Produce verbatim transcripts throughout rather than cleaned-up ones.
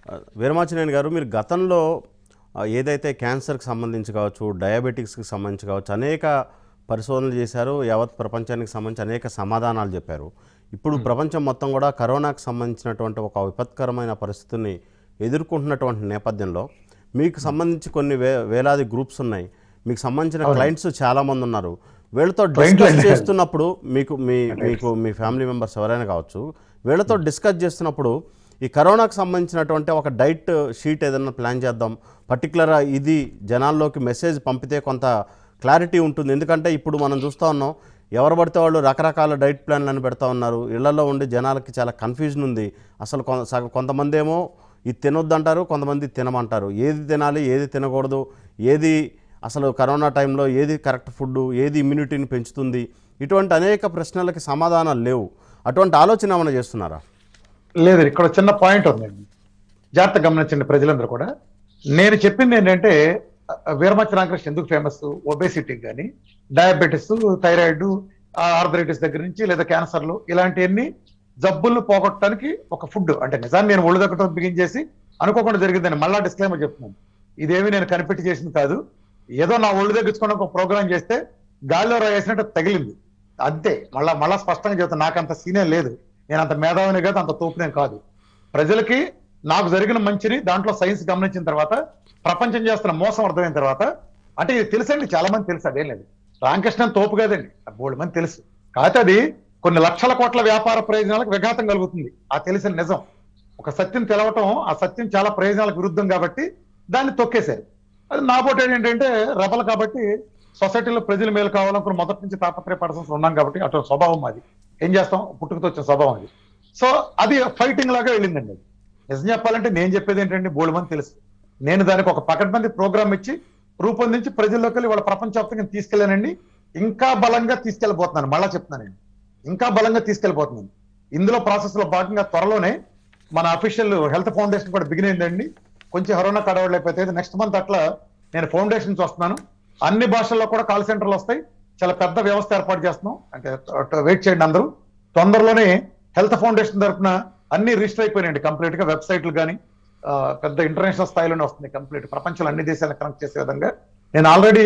వీరమాచినేని గారు, మీరు గతంలో ఆహ్, ఏదైతే క్యాన్సర్‌కి సంబంధించి కావచ్చు, డయాబెటిక్స్‌కి సంబంధించి కావచ్చు, అనేక పరిశోధనలు చేశారు. యావత్ ప్రపంచానికి సంబంధించి అనేక సమాధానాలు చెప్పారు. ఇప్పుడు హ్మ్. ప్రపంచం మొత్తం కూడా కరోనాకు సంబంధించినటువంటి ఒక విపత్కరమైన పరిస్థితిని ఎదుర్కొంటున్నటువంటి నేపథ్యంలో మీకు హ్మ్. సంబంధించి కొన్ని వే వేలాది గ్రూప్స్ ఉన్నాయి. మీకు సంబంధించిన అవునండి. క్లయింట్స్ చాలామంది ఉన్నారు. వీళ్ళతో క్లయింట్లు డిస్కస్ అండి. చేస్తున్నప్పుడు మీకు మీ మీకు రైట్స్. మీ ఫ్యామిలీ మెంబర్స్ ఎవరైనా కావచ్చు, వీళ్ళతో హ్మ్. డిస్కస్ చేస్తున్నప్పుడు ఈ కరోనాకు సంబంధించినటువంటి ఒక డైట్ షీట్ ఏదైనా ప్లాన్ చేద్దాం, పర్టికులర్‌గా ఇది జనాల్లోకి మెసేజ్ పంపితే కొంత క్లారిటీ ఉంటుంది. ఎందుకంటే ఇప్పుడు మనం చూస్తూ ఉన్నాం, ఎవరు పడితే వాళ్ళు రకరకాల డైట్ ప్లాన్‌లని పెడతా ఉన్నారు. ఇళ్లలో ఉండి జనాలకి చాలా కన్ఫ్యూజన్ ఉంది. అసలు కొ సగ కొంతమందేమో ఇది తినొద్దంటారు, కొంతమంది తినమంటారు. ఏది తినాలి, ఏది తినకూడదు, ఏది అసలు కరోనా టైంలో ఏది కరెక్ట్ ఫుడ్డు, ఏది ఇమ్యూనిటీని పెంచుతుంది, ఇటువంటి అనేక ప్రశ్నలకి సమాధానాలు లేవు. అటువంటి ఆలోచన ఏమైనా చేస్తున్నారా? లేదు, ఇక్కడ చిన్న పాయింట్ ఉందండి. జాగ్రత్తగా గమనించండి ప్రజలందరూ కూడా. నేను చెప్పింది ఏంటంటే వీరమచి రామకృష్ణ ఎందుకు ఫేమస్, ఒబేసిటీకి కానీ, డయాబెటిస్, థైరాయిడ్, ఆర్థరైటిస్ దగ్గర నుంచి లేదా క్యాన్సర్లు ఇలాంటివన్నీ జబ్బులను పోగొట్టడానికి ఒక ఫుడ్. అంటే నిజాన్ని నేను ఒళ్ళు దగ్గర బిగించేసి అనుకోకుండా జరిగిందని మళ్ళా డిస్క్లైమర్ చెప్తున్నాను. ఇదేమి నేను కనిపెట్టి చేసింది కాదు. ఏదో నా ఒళ్ళు తగ్గించుకోవడానికి ఒక ప్రోగ్రామ్ చేస్తే గాలిలో రాయేసినట్టు తగిలింది అంతే. మళ్ళా మళ్ళా స్పష్టంగా చెప్తాను, నాకు అంత సీనే లేదు, నేను అంత మేధావిని కాదు, అంత తోపునే కాదు. ప్రజలకి నాకు జరిగిన మంచిని దాంట్లో సైన్స్ గమనించిన తర్వాత, ప్రపంచం చేస్తున్న మోసం అర్థమైన తర్వాత, అంటే ఇది తెలుసండి, చాలా మంది తెలుసు, అదేం లేదు. రామకృష్ణ తోపు కాదండి, బోల్డ్ మంది తెలుసు. కాకపోతే అది కొన్ని లక్షల కోట్ల వ్యాపార ప్రయోజనాలకు విఘాతం కలుగుతుంది. ఆ తెలిసిన నిజం, ఒక సత్యం తెలవటం, ఆ సత్యం చాలా ప్రయోజనాలకు విరుద్ధం కాబట్టి దాన్ని తొక్కేశారు. అది నాబోటి ఏంటంటే రెబల్ కాబట్టి, సొసైటీలో ప్రజలు మేలు కావాలనుకుని మొదటి నుంచి తాపత్రయపడాల్సి ఉన్నాం కాబట్టి అటు స్వభావం అది. ఏం చేస్తాం, పుట్టుకతో వచ్చిన స్వభావం అది. సో అది ఫైటింగ్ లాగా వెళ్ళిందండి. అది నిజం చెప్పాలంటే నేను చెప్పేది ఏంటంటే బోల్డ్ మంది తెలుసు. నేను దానికి ఒక పకడ్బందీ ప్రోగ్రామ్ ఇచ్చి రూపొందించి ప్రజల్లోకి వెళ్ళి వాళ్ళ ప్రపంచవ్యాప్తంగా తీసుకెళ్ళానండి. ఇంకా బలంగా తీసుకెళ్ళిపోతున్నాను, మళ్ళా చెప్తున్నానండి, ఇంకా బలంగా తీసుకెళ్ళిపోతున్నాను. ఇందులో ప్రాసెస్ లో భాగంగా త్వరలోనే మన అఫీషియల్ హెల్త్ ఫౌండేషన్ కూడా బిగిన్ అయిందండి. కొంచెం కరోనా కడవడలేకపోతే నెక్స్ట్ మంత్ అట్లా నేను ఫౌండేషన్స్ వస్తున్నాను. అన్ని భాషల్లో కూడా కాల్ సెంటర్లు వస్తాయి. చాలా పెద్ద వ్యవస్థ ఏర్పాటు చేస్తున్నాం. అంటే వెయిట్ చేయండి అందరూ. తొందరలోనే హెల్త్ ఫౌండేషన్ తరఫున అన్ని రిజిస్టర్ అయిపోయినాయండి కంప్లీట్ గా. వెబ్సైట్లు కానీ పెద్ద ఇంటర్నేషనల్ స్థాయిలోనే వస్తుంది కంప్లీట్, ప్రపంచంలో అన్ని దేశాలను కనెక్ట్ చేసే విధంగా. నేను ఆల్రెడీ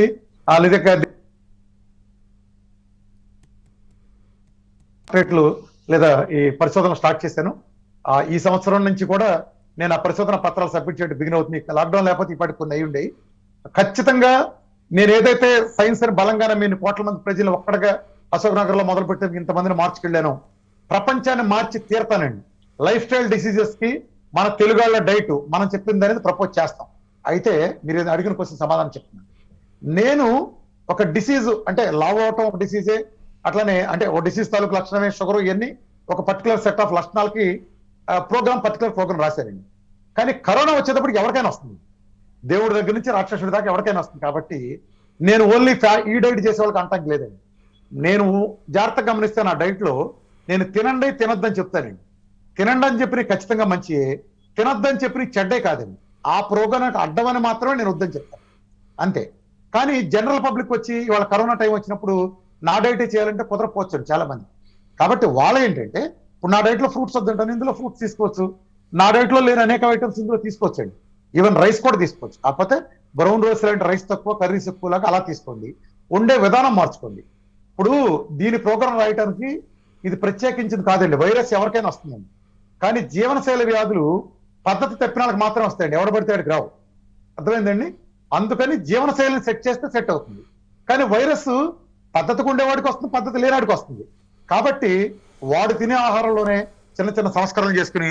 రేట్లు లేదా ఈ పరిశోధన స్టార్ట్ చేశాను. ఆ ఈ సంవత్సరం నుంచి కూడా నేను ఆ పరిశోధన పత్రాలు సబ్మిట్ చేయడం బిగిన్ అవుతుంది. లాక్డౌన్ లేకపోతే ఇప్పటికి కొన్ని అయి ఉండేవి. ఖచ్చితంగా నేను ఏదైతే సైన్స్ అని బలంగానే మీరు కోట్ల మంది ప్రజలు ఒక్కడగా అశోక్ నగర్ లో మొదలు పెట్టి ఇంతమందిని మార్చుకెళ్ళాను, ప్రపంచాన్ని మార్చి తీరతానండి. లైఫ్ స్టైల్ డిసీజెస్ కి మన తెలుగుళ్ళ డైట్ మనం చెప్పింది అనేది ప్రపోజ్ చేస్తాం. అయితే మీరు అడిగిన క్వశ్చన్ సమాధానం చెప్తున్నాను. నేను ఒక డిసీజ్ అంటే లావ్ అవటం ఒక డిసీజే, అట్లనే అంటే ఒక డిసీజ్ తాలూకు లక్షణమే షుగర్, ఇవన్నీ ఒక పర్టికులర్ సెట్ ఆఫ్ లక్షణాలకి ప్రోగ్రామ్ పర్టికులర్ ప్రోగ్రామ్ రాశారండి. కానీ కరోనా వచ్చేటప్పటికి ఎవరికైనా వస్తుంది, దేవుడి దగ్గర నుంచి రాక్షసుడి దాకా ఎవరికైనా వస్తుంది. కాబట్టి నేను ఓన్లీ ఈ డైట్ చేసే వాళ్ళకి అంటానికి లేదండి. నేను జాగ్రత్తగా గమనిస్తే నా డైట్ లో నేను తినండి తినొద్దని చెప్తానండి. తినండి అని చెప్పి ఖచ్చితంగా మంచి, తినొద్దని చెప్పి చెడ్డే కాదండి. ఆ ప్రోగ్రామ్ అడ్డమని మాత్రమే నేను వద్దని చెప్తాను అంతే. కానీ జనరల్ పబ్లిక్ వచ్చి ఇవాళ కరోనా టైం వచ్చినప్పుడు నా డైటే చేయాలంటే కుదరపోవచ్చు చాలా మంది. కాబట్టి వాళ్ళ ఏంటంటే ఇప్పుడు నా డైట్ లో ఫ్రూట్స్ వద్దంటాను, ఇందులో ఫ్రూట్స్ తీసుకోవచ్చు. నా డైట్ లో లేని అనేక ఐటమ్స్ ఇందులో తీసుకోవచ్చండి. ఈవెన్ రైస్ కూడా తీసుకోవచ్చు. కాకపోతే బ్రౌన్ రైస్ లాంటి రైస్ తక్కువ, కర్రీస్ ఎక్కువ లాగా అలా తీసుకోండి. ఉండే విధానం మార్చుకోండి. ఇప్పుడు దీని ప్రోగ్రాం రాయడానికి ఇది ప్రత్యేకించింది కాదండి, వైరస్ ఎవరికైనా వస్తుందండి. కానీ జీవనశైలి వ్యాధులు పద్ధతి తప్పిన వాళ్ళకి మాత్రం వస్తాయండి, ఎవడ పడితే వాడికి రావు. అర్థమైందండి? అందుకని జీవనశైలిని సెట్ చేస్తే సెట్ అవుతుంది. కానీ వైరస్ పద్ధతికి ఉండేవాడికి వస్తుంది, పద్ధతి లేనివాడికి వస్తుంది. కాబట్టి వాడు తినే ఆహారంలోనే చిన్న చిన్న సంస్కరణలు చేసుకుని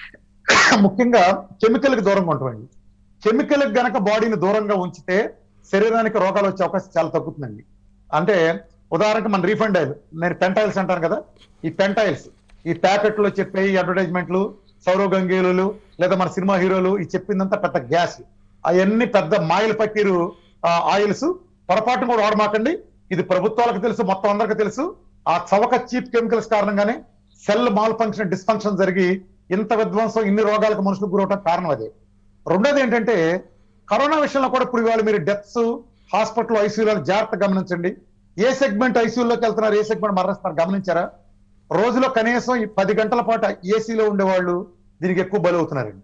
ముఖ్యంగా కెమికల్కి దూరంగా ఉంటామండి. కెమికల్కి గనక బాడీని దూరంగా ఉంచితే శరీరానికి రోగాలు వచ్చే అవకాశం చాలా తగ్గుతుందండి. అంటే ఉదాహరణకి మన రీఫండ్ ఆయిల్, నేను పెంటాయిల్స్ అంటాను కదా, ఈ పెంటాయిల్స్ ఈ ప్యాకెట్లో చెప్పే ఈ అడ్వర్టైజ్మెంట్లు, సౌరగంగేలు లేదా మన సినిమా హీరోలు ఈ చెప్పిందంతా పెద్ద గ్యాస్, అవన్నీ పెద్ద మాయిల్ పక్కీరు ఆయిల్స్. పొరపాటును కూడా వాడమాకండి. ఇది ప్రభుత్వాలకు తెలుసు, మొత్తం అందరికీ తెలుసు. ఆ చవక చీప్ కెమికల్స్ కారణంగానే సెల్ మాల్ ఫంక్షన్ డిస్ఫంక్షన్ జరిగి ఇంత విధ్వంసం, ఇన్ని రోగాలకు మనుషులకు గురవటం కారణం అదే. రెండోది ఏంటంటే కరోనా విషయంలో కూడా ఇప్పుడు ఇవాళ మీరు డెత్స్ హాస్పిటల్ ఐసీయూలో జాగ్రత్త గమనించండి. ఏ సెగ్మెంట్ ఐసీయూలోకి వెళ్తున్నారు, ఏ సెగ్మెంట్ మరణిస్తున్నారు గమనించారా? రోజులో కనీసం ఈ పది గంటల పాటు ఏసీలో ఉండేవాళ్ళు దీనికి ఎక్కువ బలవుతున్నారండి.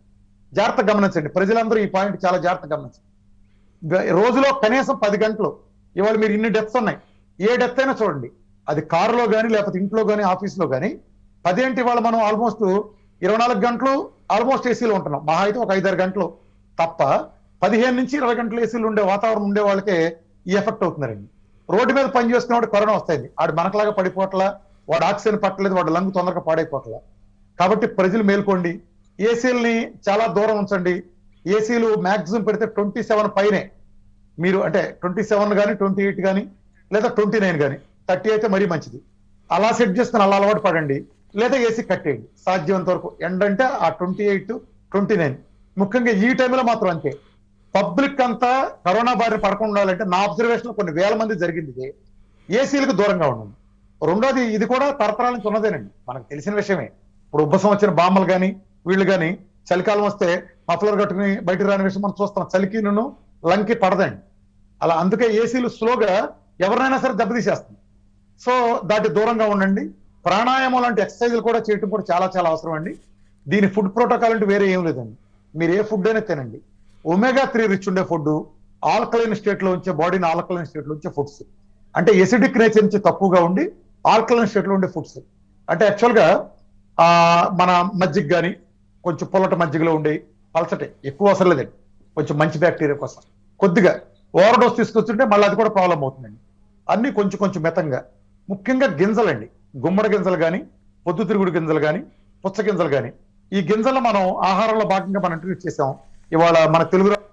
జాగ్రత్తగా గమనించండి, ప్రజలందరూ ఈ పాయింట్ చాలా జాగ్రత్తగా గమనించండి. గ- రోజులో కనీసం పది గంటలు, ఇవాళ మీరు ఇన్ని డెత్స్ ఉన్నాయి, ఏ డెత్ అయినా చూడండి, అది కారులో కానీ లేకపోతే ఇంట్లో కానీ ఆఫీస్లో కానీ, పదేంటి ఇవాళ మనం ఆల్మోస్ట్ ఇరవై నాలుగు గంటలు ఆల్మోస్ట్ ఏసీలో ఉంటున్నాం, మహా అయితే ఒక ఐదారు గంటలు తప్ప పదిహేను నుంచి ఇరవై గంటలు ఏసీలు ఉండే వాతావరణం ఉండే వాళ్ళకే ఈ ఎఫెక్ట్ అవుతున్నారండి. రోడ్డు మీద పని చేసుకునేవాడు కరోనా వస్తాయి, ఆడు మనకలాగా పడిపోవట్లా, వాడు ఆక్సిజన్ పట్టలేదు, వాడు లంగ్ తొందరగా పాడైపోవట్లా. కాబట్టి ప్రజలు మేల్కోండి, ఏసీలని చాలా దూరం ఉంచండి. ఏసీలు మాక్సిమం పెడితే ట్వంటీ సెవెన్ పైనే మీరు, అంటే ట్వంటీ సెవెన్ కానీ ట్వంటీ ఎయిట్ కానీ లేదా ట్వంటీ నైన్ కానీ, థర్టీ అయితే మరీ మంచిది. అలా సెట్ చేసుకుని అలా అలవాటు పడండి, లేదా ఏసీ కట్టేయండి సాధ్యమంత వరకు. ఎండ్ అంటే ఆ ట్వంటీ ఎయిట్ ట్వంటీ నైన్ ముఖ్యంగా ఈ టైంలో మాత్రం అంతే. పబ్లిక్ అంతా కరోనా బారిన పడకుండా ఉండాలంటే నా అబ్జర్వేషన్ కొన్ని వేల మంది జరిగింది ఇది, ఏసీలకు దూరంగా ఉండండి. రెండోది, ఇది కూడా తరతరాల నుంచి ఉన్నదేనండి, మనకు తెలిసిన విషయమే. ఇప్పుడు ఉబ్బసం వచ్చిన బామ్మలు కానీ వీళ్ళు కానీ చలికాలం వస్తే మఫ్లర్ కట్టుకుని బయటకు రాని విషయం మనం చూస్తాం, చలికి నన్ను లంకి పడదండి. అలా అందుకే ఏసీలు స్లోగా ఎవరినైనా సరే దెబ్బతీసేస్తుంది. సో దాటి దూరంగా ఉండండి. ప్రాణాయామం లాంటి ఎక్సర్సైజులు కూడా చేయటం కూడా చాలా చాలా అవసరం అండి. దీని ఫుడ్ ప్రోటోకాల్ అంటే వేరే ఏం లేదండి, మీరు ఏ ఫుడ్ అయినా తినండి. ఒమేగా త్రీ రిచ్ ఉండే ఫుడ్, ఆల్కలైన్ స్టేట్ లో ఉంచే బాడీని ఆల్కలైన్ స్టేట్ లో ఉంచే ఫుడ్స్, అంటే ఎసిడిక్ నేచర్ నుంచి తక్కువగా ఉండి ఆల్కలైన్ స్టేట్ లో ఉండే ఫుడ్స్. అంటే యాక్చువల్ గా ఆ మన మజ్జిగ కానీ కొంచెం పొల్లట మజ్జిగలో ఉండే పలసటే, ఎక్కువ అవసరం లేదండి, కొంచెం మంచి బ్యాక్టీరియా కోసం కొద్దిగా. ఓవర్ డోస్ తీసుకొస్తుంటే మళ్ళీ అది కూడా ప్రాబ్లం అవుతుందండి. అన్ని కొంచెం కొంచెం మితంగా, ముఖ్యంగా గింజలండి, గుమ్మడి గింజలు కానీ పొద్దుతిరుగుడు గింజలు కానీ పుచ్చ గింజలు కానీ, ఈ గింజలు మనం ఆహారంలో భాగంగా మనం ఇంట్రడ్యూస్ చేసాం. ఇవాళ మన తెలుగు రా-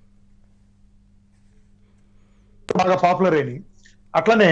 బాగా పాపులర్ అయినాయి. అట్లనే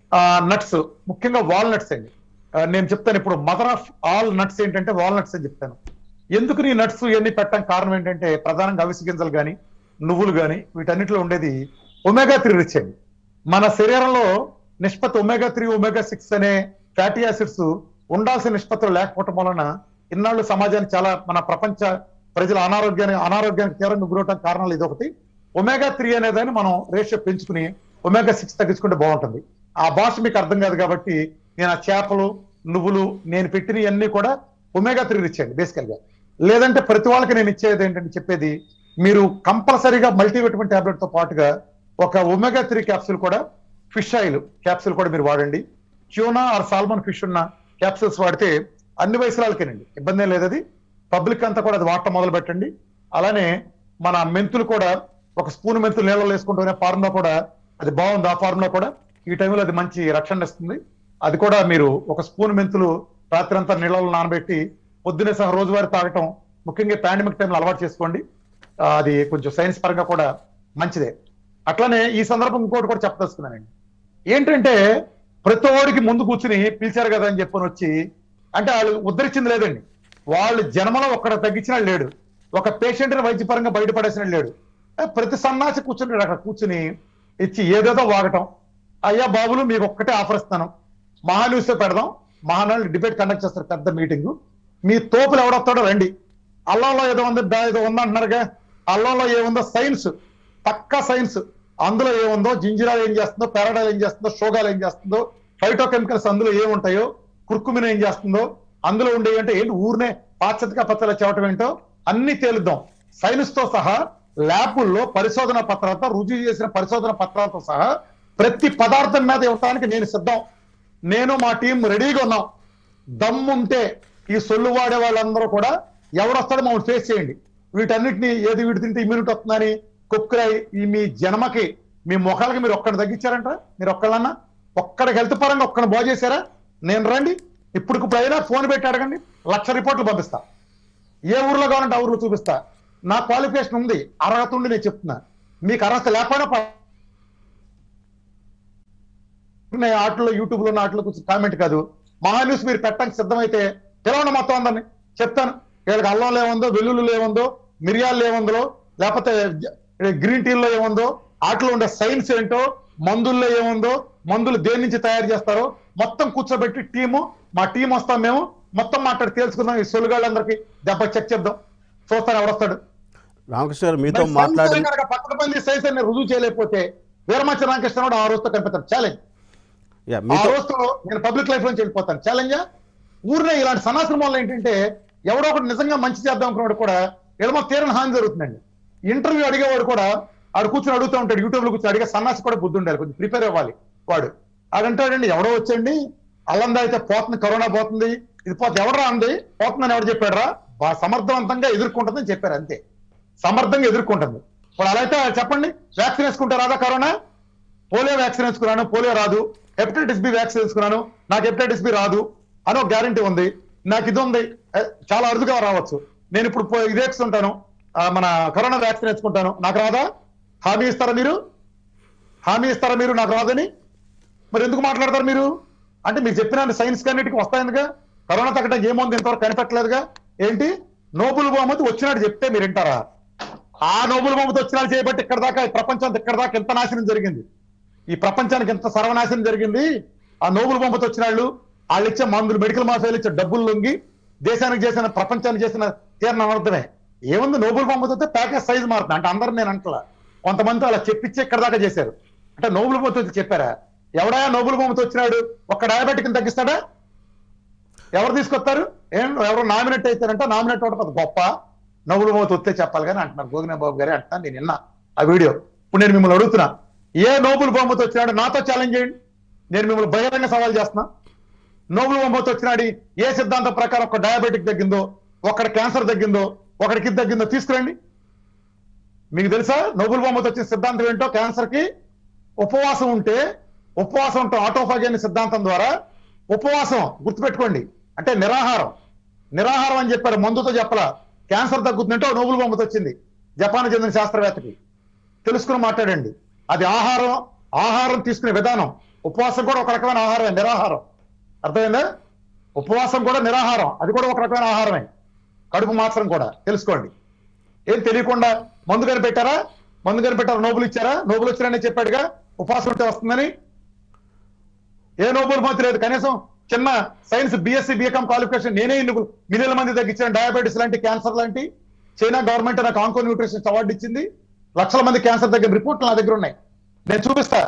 నట్స్, ముఖ్యంగా వాల్నట్స్ అండి. ఆ, నేను చెప్తాను ఇప్పుడు మదర్ ఆఫ్ ఆల్ నట్స్ ఏంటంటే వాల్నట్స్ అని చెప్తాను. ఎందుకు నీ నట్స్ ఇవన్నీ పెట్టడానికి కారణం ఏంటంటే ప్రధానంగా అవిసె గింజలు కానీ నువ్వులు కానీ వీటన్నిటిలో ఉండేది ఒమేగా త్రీ రిచ్ అండి. మన శరీరంలో నిష్పత్తి ఒమేగా త్రీ ఒమేగా సిక్స్ అనే ఫ్యాటీ యాసిడ్స్ ఉండాల్సిన నిష్పత్తులు లేకపోవటం వలన ఇన్నాళ్ళు సమాజానికి చాలా, మన ప్రపంచ ప్రజల అనారోగ్యానికి అనారోగ్యానికి తీవ్రంగా గురవడానికి కారణాలు ఇది ఒకటి. ఒమేగా త్రీ అనేదాన్ని మనం రేషియో పెంచుకుని ఒమేగా సిక్స్ తగ్గించుకుంటే బాగుంటుంది. ఆ భాష మీకు అర్థం కాదు కాబట్టి నేను ఆ చేపలు నువ్వులు నేను పెట్టిన అన్ని కూడా ఒమేగా త్రీ ఇచ్చేయండి బేసికల్ గా. లేదంటే ప్రతి వాళ్ళకి నేను ఇచ్చేది ఏంటంటే చెప్పేది, మీరు కంపల్సరీగా మల్టీవిటమిన్ టాబ్లెట్ తో పాటుగా ఒక ఒమేగా త్రీ క్యాప్సూల్ కూడా, ఫిష్ ఆయిల్ క్యాప్సూల్ కూడా మీరు వాడండి. ట్యూనా ఆర్ సాల్మన్ ఫిష్ ఉన్న క్యాప్సూల్స్ వాడితే అన్ని వయసుల వాళ్ళకేనండి, ఇబ్బంది ఏం లేదు. అది పబ్లిక్ అంతా కూడా అది వాడటం మొదలు పెట్టండి. అలానే మన మెంతులు కూడా, ఒక స్పూన్ మెంతులు నీళ్ళలో వేసుకుంటూనే ఫార్ములా కూడా అది బాగుంది. ఆ ఫార్ములా కూడా ఈ టైంలో అది మంచి రక్షణ ఇస్తుంది. అది కూడా మీరు ఒక స్పూన్ మెంతులు రాత్రి అంతా నీళ్ళలో నానబెట్టి పొద్దునే సహా రోజువారీ తాగటం, ముఖ్యంగా పాండమిక్ టైంలో అలవాటు చేసుకోండి. ఆ, అది కొంచెం సైన్స్ పరంగా కూడా మంచిదే. అట్లానే ఈ సందర్భం ఇంకోటి కూడా చెప్పదలుచుకున్నానండి. ఏంటంటే ప్రతి ఓడికి ముందు కూర్చుని పిలిచారు కదా అని చెప్పని వచ్చి, అంటే వాళ్ళు ఉద్ధరించింది లేదండి. వాళ్ళు జన్మలో ఒక్కడ తగ్గించిన లేడు, ఒక పేషెంట్ని వైద్యపరంగా బయటపడేసిన లేడు. ప్రతి సన్నాసి కూర్చుని అక్కడ కూర్చుని ఇచ్చి ఏదేదో వాగటం. అయ్యా బాబులు మీకు ఒక్కటే ఆఫర్ ఇస్తాను, మహాన్యూస్ పెడదాం, మహానాడు డిబేట్ కండక్ట్ చేస్తారు పెద్ద మీటింగ్, మీ తోపులు ఎవడొస్తాడో రండి. అల్లంలో ఏదో ఉంది ఏదో ఉందో అంటున్నారుగా, అల్లంలో ఏముందో సైన్స్, పక్కా సైన్స్, అందులో ఏముందో జింజిరాలు ఏం చేస్తుందో, పెరడాలు ఏం చేస్తుందో, షోగాలు ఏం చేస్తుందో, ఫైటోకెమికల్స్ అందులో ఏముంటాయో, కుర్కుమిన ఏం చేస్తుందో, అందులో ఉండేవి అంటే ఏంటి, ఊరినే పాశ్చాత్య పత్రాలు చెప్పడం ఏంటో అన్ని తేలుద్దాం. సైన్స్ తో సహా ల్యాబుల్లో పరిశోధన పత్రాలతో, రుజువు చేసిన పరిశోధన పత్రాలతో సహా ప్రతి పదార్థం మీద ఇవ్వటానికి నేను సిద్ధం. నేను మా టీం రెడీగా ఉన్నాం. దమ్ముంటే ఈ సొల్లు వాడే వాళ్ళందరూ కూడా ఎవరొస్తాడో మమ్మల్ని ఫేస్ చేయండి. వీటన్నిటిని ఏది వీటి తింటే ఇమ్యూనిటీ వస్తుందని కుక్కరై ఈ మీ జన్మకి మీ ముఖాలకి మీరు ఒక్కడిని తగ్గించారంట, మీరు ఒక్కళ్ళన్నా ఒక్కడికి హెల్త్ పరంగా ఒక్కడిని బాగు చేశారా? నేను రండి ఇప్పుడు ఇప్పుడైనా ఫోన్ పెట్టి అడగండి, లక్ష రిపోర్ట్లు పంపిస్తా. ఏ ఊర్లో కావాలంటే ఆ ఊర్లో చూపిస్తా. నా క్వాలిఫికేషన్ ఉంది, అర్హత ఉండి నేను చెప్తున్నా. మీకు అర్హత లేకపోయినా ఆటల్లో యూట్యూబ్ లో ఆటలో కూర్చొని కామెంట్ కాదు, మహాన్యూస్ మీరు పెట్టడానికి సిద్ధమైతే తెలవండి మొత్తం అందరినీ చెప్తాను. వీళ్ళకి అల్లంలో ఏముందో, వెల్లుల్లిలో ఏముందో, మిరియాల్లో ఏముందో, లేకపోతే గ్రీన్ టీల్లో ఏముందో, ఆటలో ఉండే సైన్స్ ఏంటో, మందుల్లో ఏముందో, మందులు దేని నుంచి తయారు చేస్తారో మొత్తం కూర్చోబెట్టి టీము, మా టీం వస్తాం మేము, మొత్తం మాట్లాడి తేల్చుకుందాం. ఈ సొలుగాళ్ళందరికీ దెబ్బ చెక్ చేద్దాం, చూస్తాను ఎవడొస్తాడు. రామకృష్ణ గారు మీతో మాట్లాడి పక్కన పని సైన్స్ అని రుజువు చేయలేకపోతే వీరమంచి రామకృష్ణ ఆ రోజుతో కనిపెడతాను ఛాలెంజ్. ఆ రోజుతో నేను పబ్లిక్ లైఫ్ నుంచి వెళ్ళిపోతాను ఛాలెంజా. ఊరినే ఇలాంటి సనాశ్రమాల్లో ఏంటంటే ఎవడో ఒకటి నిజంగా మంచి చేద్దాం అనుకున్నాడు కూడా వీళ్ళ తీరని హాని జరుగుతుందండి. ఇంటర్వ్యూ అడిగేవాడు కూడా ఆడు కూర్చొని అడుగుతూ ఉంటాడు, యూట్యూబ్ లో కూర్చొని అడిగే సన్నాసి కూడా బుద్ధి ఉండాలి, కొంచెం ప్రిపేర్ అవ్వాలి వాడు. ఆడంటాడండి ఎవడో వచ్చండి అల్లందా అయితే పోతుంది, కరోనా పోతుంది, ఇది పోతుంది, ఎవడరా అంది పోతుందని ఎవరు చెప్పాడరా, బా సమర్థవంతంగా ఎదుర్కొంటుందని చెప్పారు, అంతే. సమర్థంగా ఎదుర్కొంటుంది. ఇప్పుడు అలా అయితే చెప్పండి, వ్యాక్సిన్ వేసుకుంటే రాదా కరోనా? పోలియో వ్యాక్సిన్ వేసుకున్నాను, పోలియో రాదు. హెపటైటిస్ బి వ్యాక్సిన్ వేసుకున్నాను, నాకు హెపటైటిస్ బి రాదు అని ఒక గ్యారంటీ ఉంది. నాకు ఇది ఉంది, చాలా అరుదుగా రావచ్చు. నేను ఇప్పుడు ఇది వేసుకుంటాను, మన కరోనా వ్యాక్సిన్ వేసుకుంటాను, నాకు రాదా? హామీ ఇస్తారా మీరు? హామీ ఇస్తారా మీరు నాకు రాదని? మరి ఎందుకు మాట్లాడతారు మీరు? అంటే మీకు చెప్పిన సైన్స్ కన్నిటికి వస్తాయిందిగా. కరోనా తగ్గడానికి ఏముంది ఇంతవరకు కనిపెట్టలేదుగా. ఏంటి నోబుల్ బహుమతి వచ్చినట్టు చెప్తే మీరు వింటారా? ఆ నోబుల్ బహుమతి వచ్చినట్టు చేయబట్టి ఇక్కడ దాకా ప్రపంచం ఇక్కడ దాకా ఎంత నాశనం జరిగింది, ఈ ప్రపంచానికి ఎంత సర్వనాశనం జరిగింది. ఆ నోబుల్ బహుమతి వచ్చిన వాళ్ళు వాళ్ళు ఇచ్చే మందులు, మెడికల్ మాఫియాలు ఇచ్చే డబ్బులు లొంగి దేశానికి చేసిన, ప్రపంచానికి చేసిన తీరణ అనర్థమే. ఏముంది నోబుల్ బహుమతి వస్తే ప్యాకేజ్ సైజ్ మారుతుంది అంటే అందరూ నేను అంటలా, కొంతమంది అలా చెప్పించి ఇక్కడ దాకా చేశారు. అంటే నోబుల్ బహుమతి వచ్చి చెప్పారా? ఎవడా నోబుల్ బహుమతి వచ్చినాడు ఒక్క డయాబెటిక్ తగ్గిస్తాడా? ఎవరు తీసుకొస్తారు? ఏం ఎవరు నామినేట్ అవుతారంటే నామినేట్ అవడం గొప్ప, నోబుల్ బహుమతి వస్తే చెప్పాలి కానీ అంటున్నారు గోగినా బాబు గారే అంటున్నాను. నేను విన్నా ఆ వీడియో. ఇప్పుడు నేను మిమ్మల్ని అడుగుతున్నా, ఏ నోబుల్ బహుమతి వచ్చినాడు నాతో ఛాలెంజ్ చేయండి, నేను మిమ్మల్ని బహిరంగ సవాల్ చేస్తున్నా. నోబుల్ బహుమతి వచ్చినాడు ఏ సిద్ధాంతం ప్రకారం ఒక డయాబెటిక్ తగ్గిందో, ఒకటి క్యాన్సర్ తగ్గిందో, ఒకటికి ఇది తగ్గిందో తీసుకురండి. మీకు తెలుసా నోబెల్ బహుమతి వచ్చిన సిద్ధాంతం ఏంటో? క్యాన్సర్ కి ఉపవాసం ఉంటే, ఉపవాసం ఉంటాం ఆటోఫాగి అనే సిద్ధాంతం ద్వారా. ఉపవాసం గుర్తుపెట్టుకోండి అంటే నిరాహారం, నిరాహారం అని చెప్పారు, మందుతో చెప్పలా. క్యాన్సర్ తగ్గుతుందంటే నోబెల్ బహుమతి వచ్చింది జపాన్ చెందిన శాస్త్రవేత్తకి. తెలుసుకుని మాట్లాడండి. అది ఆహారం, ఆహారం తీసుకునే విధానం. ఉపవాసం కూడా ఒక రకమైన ఆహారమే, నిరాహారం. అర్థమైందా? ఉపవాసం కూడా నిరాహారం, అది కూడా ఒక రకమైన ఆహారమే. కడుపు మార్చడం కూడా తెలుసుకోండి. ఏం తెలియకుండా మందు కనిపెట్టారా? మందు కనిపెట్టారా? నోబుల్ ఇచ్చారా? నోబుల్ వచ్చారని చెప్పాడుగా ఉపవాసం ఉంటే వస్తుందని. ఏ నోబెల్ బహుమతి లేదు. కనీసం చిన్న సైన్స్ బిఎస్సీ బికామ్ క్వాలిఫికేషన్ నేనే ఇన్ని మిలియన్ల మంది తగ్గించాను. డయాబెటీస్ లాంటి, క్యాన్సర్ లాంటి. చైనా గవర్నమెంట్ నాకు ఆంకో న్యూట్రిషన్ అవార్డు ఇచ్చింది. లక్షల మంది క్యాన్సర్ తగ్గిన రిపోర్ట్లు నా దగ్గర ఉన్నాయి, నేను చూపిస్తా.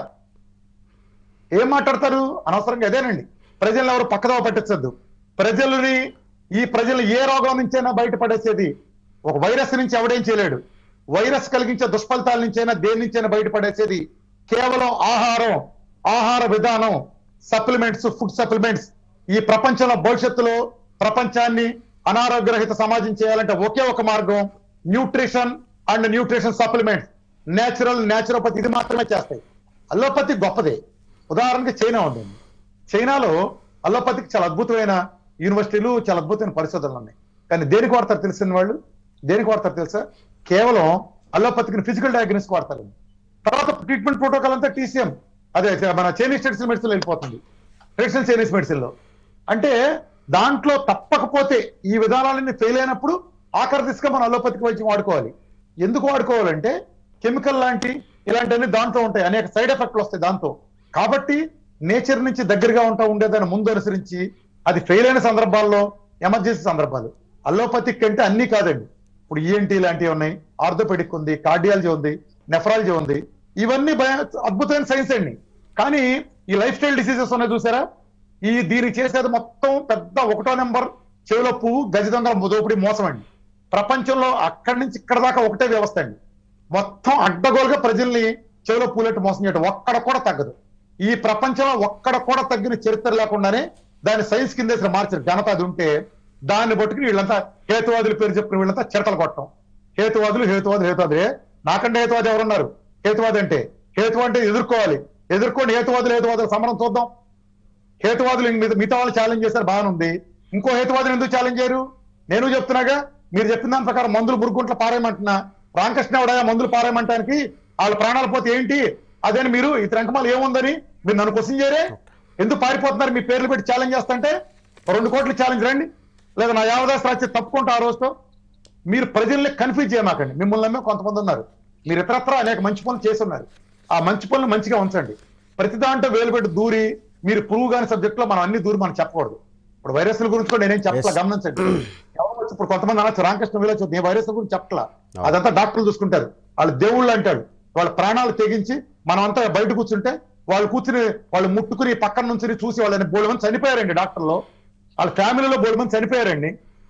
ఏం మాట్లాడతారు అనవసరంగా? అదేనండి, ప్రజలను ఎవరు పక్కదోవ పట్టించద్దు. ప్రజలని, ఈ ప్రజలు ఏ రోగం నుంచైనా బయటపడేసేది ఒక వైరస్ నుంచి ఎవడేం చేయలేడు. వైరస్ కలిగించే దుష్ఫలితాల నుంచైనా దేని నుంచైనా బయటపడేసేది కేవలం ఆహారం, ఆహార విధానం, సప్లిమెంట్స్, ఫుడ్ సప్లిమెంట్స్. ఈ ప్రపంచంలో భవిష్యత్తులో ప్రపంచాన్ని అనారోగ్యరహిత సమాజం చేయాలంటే ఒకే ఒక మార్గం nutrition and nutrition supplements. Natural, naturopathy ఇది మాత్రమే చేస్తాయి. అల్లోపతి గొప్పదే. ఉదాహరణకి చైనా ఉంటుంది. చైనాలో అల్లోపతికి చాలా అద్భుతమైన యూనివర్సిటీలు, చాలా అద్భుతమైన పరిశోధనలు ఉన్నాయి. కానీ దేనికి వాడతారు తెలిసిన వాళ్ళు? దేనికి వాడతారు తెలుసా? కేవలం అల్లోపతికి ఫిజికల్ డయాగ్నోసిస్ వాడతారు. తర్వాత ట్రీట్మెంట్ ప్రోటోకాల్ అంతా టీసీఎం, అదే మన చైనీస్ ట్రెడిషనల్ మెడిసిన్ వెళ్ళిపోతుంది, ట్రెడిషనల్ చైనీస్ మెడిసిన్ లో. అంటే దాంట్లో తప్పకపోతే ఈ విధానాలన్నీ ఫెయిల్ అయినప్పుడు ఆఖరి దిశగా మనం అల్లోపతికి వైద్యం వాడుకోవాలి. ఎందుకు వాడుకోవాలంటే కెమికల్ లాంటి ఇలాంటివన్నీ దాంట్లో ఉంటాయి, అనేక సైడ్ ఎఫెక్ట్లు వస్తాయి దాంతో. కాబట్టి నేచర్ నుంచి దగ్గరగా ఉంటా ఉండేదాన్ని ముందు అనుసరించి అది ఫెయిల్ అయిన సందర్భాల్లో, ఎమర్జెన్సీ సందర్భాలు. అల్లోపతిక్ అంటే అన్ని కాదండి. ఇప్పుడు ఈఎన్టీ లాంటివి ఉన్నాయి, ఆర్థోపెడిక్ ఉంది, కార్డియాలజీ ఉంది, నెఫ్రాలజీ ఉంది. ఇవన్నీ అద్భుతమైన సైన్స్ అండి. కానీ ఈ లైఫ్ స్టైల్ డిసీజెస్ ఉన్నాయి చూసారా, ఈ దీనికి చేసేది మొత్తం పెద్ద ఒకటో నెంబర్ చెవిలో పువ్వు, గజ దొంగల దోపిడి, మోసం అండి. ప్రపంచంలో అక్కడి నుంచి ఇక్కడ దాకా ఒకటే వ్యవస్థ అండి. మొత్తం అడ్డగోలుగా ప్రజల్ని చెవిలో పూలెట్టు మోసం చేయడం ఒక్కడ కూడా తగ్గదు. ఈ ప్రపంచంలో ఒక్కడ కూడా తగ్గిన చరిత్ర లేకుండానే దాన్ని సైన్స్ కింద మార్చారు. ఘనత అది ఉంటే దాన్ని పట్టుకుని వీళ్ళంతా హేతువాదుల పేరు చెప్పిన వీళ్ళంతా చిరతలు కొట్టడం. హేతువాదులు హేతువాదులు హేతువాదులే. నాకంటే హేతువాది ఎవరున్నారు? హేతువాది అంటే హేతు అంటే ఎదుర్కోవాలి, ఎదుర్కొని హేతువాదులు హేతువాదులు సమరం చూద్దాం. హేతువాదులు మీద మిగతా వాళ్ళు ఛాలెంజ్ చేశారు, బాగానే ఉంది. ఇంకో హేతువాదులు ఎందుకు ఛాలెంజ్ చేయరు? నేను చెప్తున్నాగా, మీరు చెప్పిన దాని ప్రకారం మందులు బురుగుంట్లో పారేయమంటున్నా. రామకృష్ణ ఎవడయా మందులు పారేయమంటానికి? వాళ్ళ ప్రాణాలు పోతే ఏంటి అదేని మీరు ఈ త్రంకమాలు ఏముందని మీరు నన్ను క్వశ్చన్ చేయరే? ఎందుకు పారిపోతున్నారు? మీ పేర్లు పెట్టి ఛాలెంజ్ చేస్తుంటే రెండు కోట్లు ఛాలెంజ్ రండి, లేదా నా యావదాస్ రాసి తప్పుకుంటా ఆ రోజుతో. మీరు ప్రజల్ని కన్ఫ్యూజ్ చేయమాకండి. మిమ్మల్ని నమ్మే కొంతమంది ఉన్నారు, మీరు ఇతరత్ర అనేక మంచి పనులు చేస్తున్నారు. ఆ మంచి పనులు మంచిగా ఉంచండి. ప్రతి దాంట్లో వేలు పెట్టి దూరి మీరు పురుగు కాని సబ్జెక్ట్ లో మనం అన్ని దూరి మనం చెప్పకూడదు. ఇప్పుడు వైరస్ల గురించి కూడా నేనేం చెప్పలా, గమనించండి. ఎవరు ఇప్పుడు కొంతమంది అనొచ్చు, రామకృష్ణ వీళ్ళొచ్చు, నేను వైరస్ల గురించి చెప్పట్లా, అదంతా డాక్టర్లు చూసుకుంటారు. వాళ్ళు దేవుళ్ళు అంటాడు. వాళ్ళ ప్రాణాలు తెగించి మనం అంతా బయట కూర్చుంటే వాళ్ళు కూర్చుని వాళ్ళు ముట్టుకుని పక్కన నుంచి చూసి వాళ్ళని బోడు మంది చనిపోయారండి. డాక్టర్లో వాళ్ళ ఫ్యామిలీలో బోడు మంది చనిపోయారండి.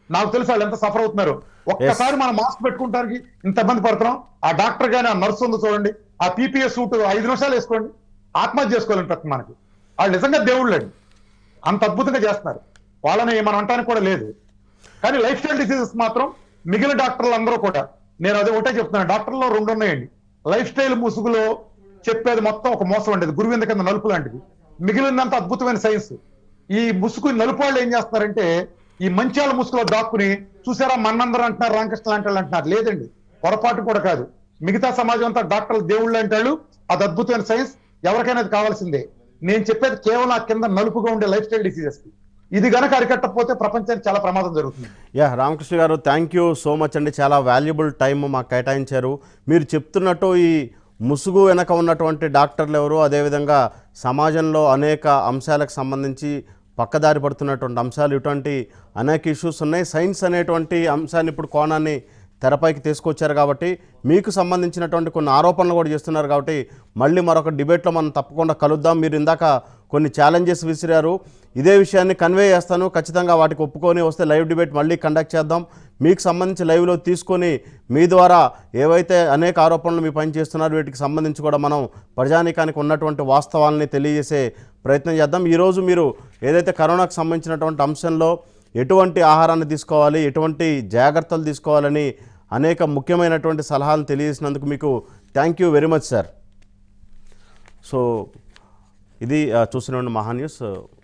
నాకు తెలుసు వాళ్ళు ఎంత సఫర్ అవుతున్నారు. ఒక్కసారి మనం మాస్క్ పెట్టుకుంటానికి ఇంత ఇబ్బంది పడుతున్నాం. ఆ డాక్టర్ గాని ఆ నర్సు ఉంది చూడండి, ఆ పీపీఎస్ సూట్ ఐదు నిమిషాలు వేసుకోండి, ఆత్మహత్య చేసుకోవాలంటే మనకి వాళ్ళు నిజంగా దేవుళ్ళండి, అంత అద్భుతంగా చేస్తున్నారు. వాళ్ళని మనం అంటానికి కూడా లేదు. కానీ లైఫ్ స్టైల్ డిసీజెస్ మాత్రం మిగిలిన డాక్టర్లు అందరూ కూడా, నేను అదే ఒకటే చెప్తున్నాను, డాక్టర్లో రెండు ఉన్నాయండి. లైఫ్ స్టైల్ ముసుగులో చెప్పేది మొత్తం ఒక మోసం ఉండేది, గురువింద కింద నలుపు లాంటిది. మిగిలినంత అద్భుతమైన సైన్స్. ఈ ముసుగు నలుపు వాళ్ళు ఏం చేస్తున్నారంటే ఈ మంచాల ముసుగులో దాక్కుని, చూసారా మన్నందరూ అంటున్నారు, రామకృష్ణ లాంటి వాళ్ళు అంటున్నారు. లేదండి, పొరపాటు కూడా కాదు. మిగతా సమాజం అంతా డాక్టర్లు దేవుళ్ళు అంటాడు, అది అద్భుతమైన సైన్స్, ఎవరికైనా అది కావాల్సిందే. నేను చెప్పేది కేవలం ఆ కింద నలుపుగా ఉండే లైఫ్ స్టైల్ డిసీజెస్. ఇది గనక అరికట్టకపోతే ప్రపంచానికి చాలా ప్రమాదం జరుగుతుంది. యా రామకృష్ణ గారు, థ్యాంక్ యూ సో మచ్ అండి, చాలా వాల్యుబుల్ టైం మాకు కేటాయించారు. మీరు చెప్తున్నట్టు ఈ ముసుగు వెనక ఉన్నటువంటి డాక్టర్లు ఎవరు, అదేవిధంగా సమాజంలో అనేక అంశాలకు సంబంధించి పక్కదారి పడుతున్నటువంటి అంశాలు, ఇటువంటి అనేక ఇష్యూస్ ఉన్నాయి. సైన్స్ అనేటువంటి అంశాన్ని ఇప్పుడు కోణాన్ని తెరపైకి తీసుకొచ్చారు కాబట్టి, మీకు సంబంధించినటువంటి కొన్ని ఆరోపణలు కూడా చేస్తున్నారు కాబట్టి, మళ్ళీ మరొక డిబేట్లో మనం తప్పకుండా కలుద్దాం. మీరు ఇందాక కొన్ని ఛాలెంజెస్ విసిరారు, ఇదే విషయాన్ని కన్వే చేస్తాను, ఖచ్చితంగా వాటికి ఒప్పుకొని వస్తే లైవ్ డిబేట్ మళ్ళీ కండక్ట్ చేద్దాం. మీకు సంబంధించి లైవ్లో తీసుకొని మీ ద్వారా ఏవైతే అనేక ఆరోపణలు మీ పని చేస్తున్నారు వీటికి సంబంధించి కూడా మనం ప్రజానీకానికి ఉన్నటువంటి వాస్తవాలని తెలియజేసే ప్రయత్నం చేద్దాం. ఈరోజు మీరు ఏదైతే కరోనాకు సంబంధించినటువంటి అంశంలో ఎటువంటి ఆహారాన్ని తీసుకోవాలి, ఎటువంటి జాగ్రత్తలు తీసుకోవాలని అనేక ముఖ్యమైనటువంటి సలహాలను తెలియజేసినందుకు మీకు thank you very much sir. So ఇది చూసిన మహా న్యూస్.